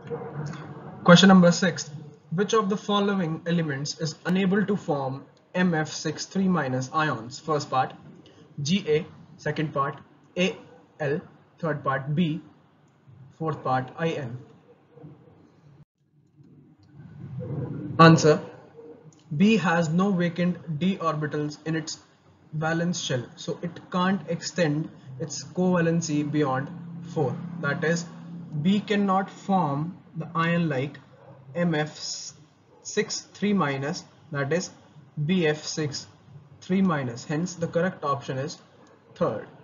Question number 6. Which of the following elements is unable to form Mf6 3- ions? First part Ga, second part Al, third part B, fourth part In. Answer: B has no vacant d orbitals in its valence shell, so it can't extend its covalency beyond 4. That is, B cannot form the ion like Mf6 3-, that is Bf6 3-. Hence, the correct option is third.